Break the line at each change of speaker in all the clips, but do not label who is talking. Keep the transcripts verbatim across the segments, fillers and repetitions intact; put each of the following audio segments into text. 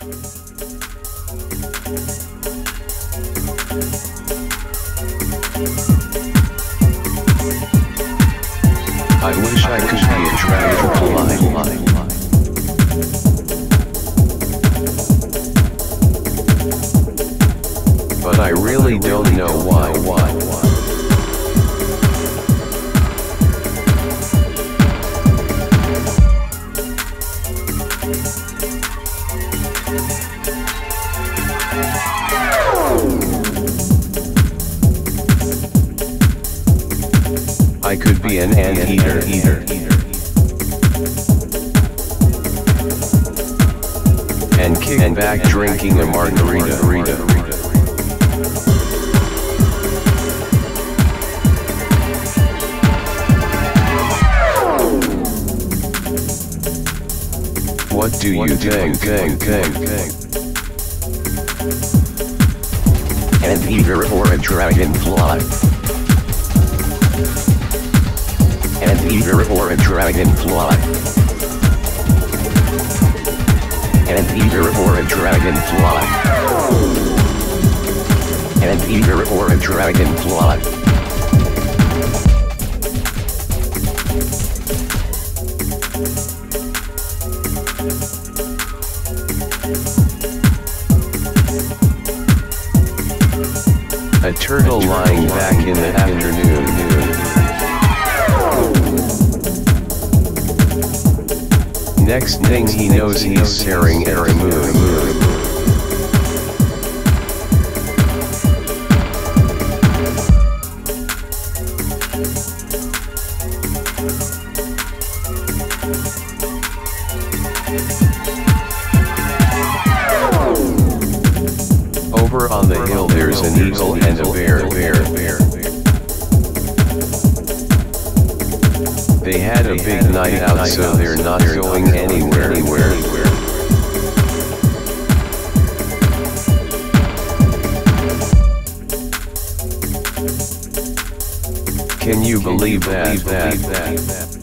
I wish I could be a dragonfly. But I really don't know why. Why? I could be an anteater, eater, and kick and back drinking a margarita. What do you think? think, think, think?
An eater or a dragonfly? An eater or a dragonfly? An eater or a dragonfly? An eater or a dragonfly?
A turtle lying back in the afternoon. Next thing he knows, he's staring at the moon. Over on the hill there's an eagle and a bear. bear, bear. They had a big night out, so they're not going anywhere. anywhere. Can you believe that? that, that?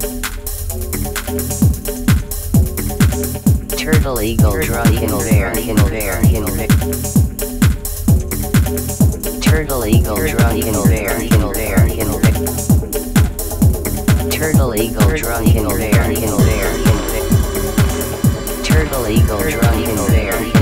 Turtle, eagle, dragon, bear, bear, bear. Turtle, eagle, dragon, bear, bear, bear. Turtle, eagle, dragon, bear, bear. Turtle, eagle, dragon, bear, bear.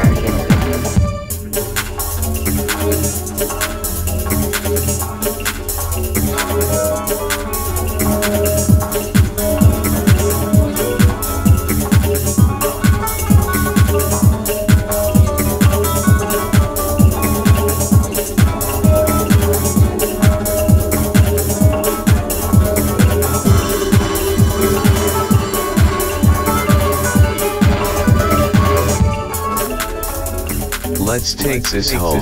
Let's take this home.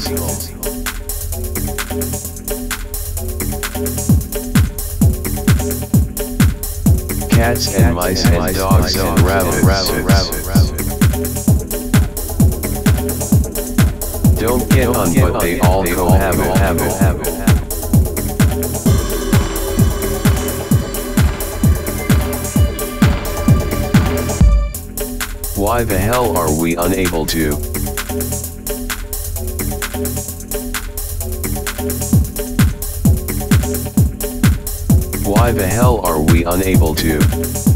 Cats and mice and dogs and rabbits. Don't get on, but they all cohabit. Why the hell are we unable to? Why the hell are we unable to?